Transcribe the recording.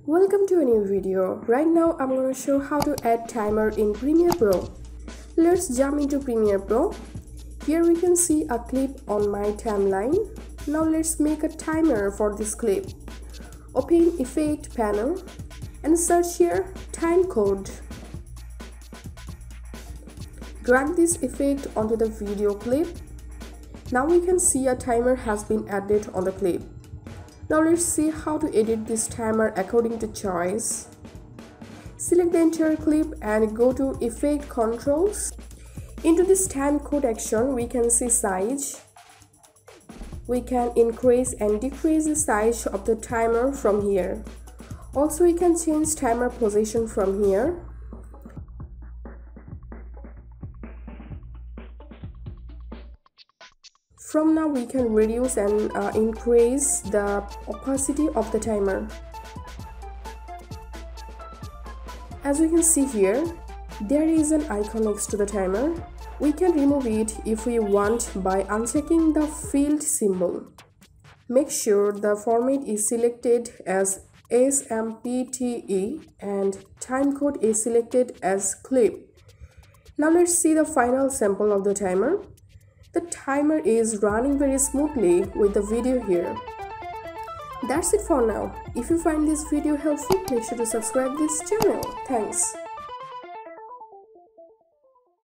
Welcome to a new video. Right now I'm going to show how to add timer in Premiere Pro. Let's jump into Premiere Pro. Here we can see a clip on my timeline. Now let's make a timer for this clip. Open Effect panel and search here time code. Drag this effect onto the video clip. Now we can see a timer has been added on the clip. Now let's see how to edit this timer according to choice. Select the entire clip and go to Effect Controls. Into this time code action, we can see size. We can increase and decrease the size of the timer from here. Also, we can change timer position from here. From now, we can reduce and increase the opacity of the timer. As we can see here, there is an icon next to the timer. We can remove it if we want by unchecking the field symbol. Make sure the format is selected as SMPTE and timecode is selected as clip. Now let's see the final sample of the timer. The timer is running very smoothly with the video here. That's it for now. If you find this video helpful, make sure to subscribe this channel. Thanks.